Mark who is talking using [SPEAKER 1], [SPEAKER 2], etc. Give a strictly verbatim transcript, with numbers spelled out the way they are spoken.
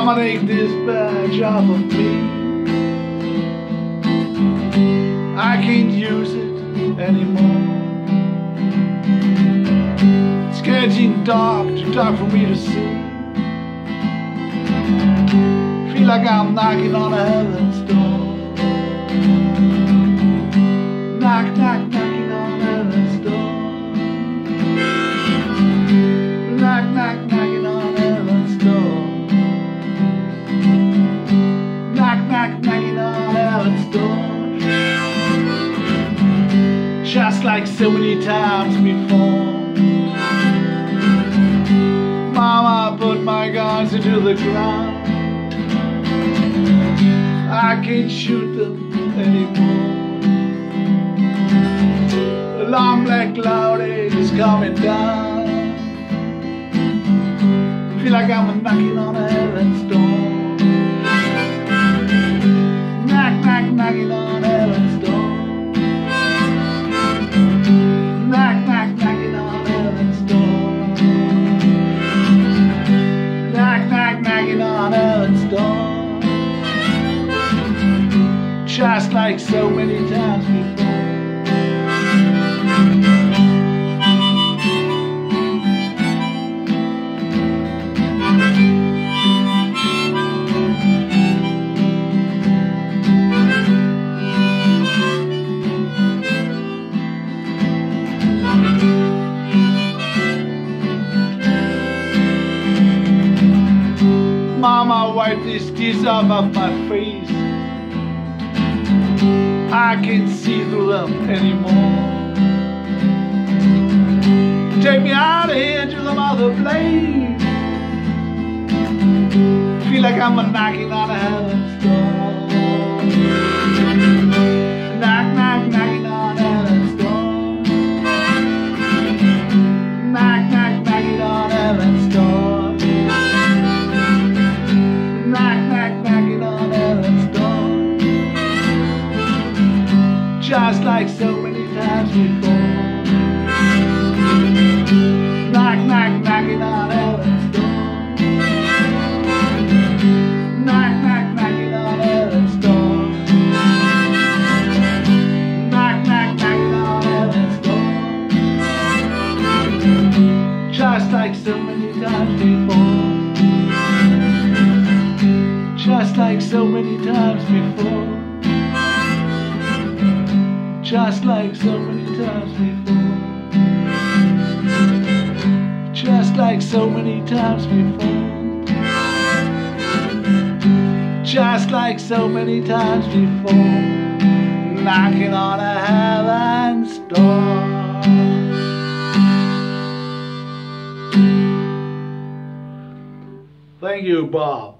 [SPEAKER 1] Mama, take this badge off of me. I can't use it anymore. It's getting dark, too dark for me to see. Feel like I'm knocking on a heaven's door. Knock, knock, knocking on heaven's door. Knock, knock, knocking on heaven's door. Knock, knock, knocking on heaven's door. Just like so many times before. Mama put my guns into the ground. I can't shoot them anymore. The long black cloud is coming down. Feel like I'm knocking on heaven's door. Knock, knock, knocking on heaven's door. Knock, knock, knocking on heaven's door. Knock, knock, knocking on heaven's door. Just like so many times before. Mama, wipe these tears off of my face. I can't see through them anymore. Take me out of here to some other place. Feel like I'm knocking on heaven's door. Knock, knock, knocking on heaven's door. Knock, knock, knocking on heaven's door. Knock, knock, knocking on heaven's door. Just like so many times before. Knock, knock, knocking on heaven's door. Knock, knock, knocking on heaven's door. Knock, knock, knocking on heaven's door. Just like so many times before. Just like so many times before. Just like so many times before. Just like so many times before. Just like so many times before. Knocking on a heaven's door. Thank you, Bob.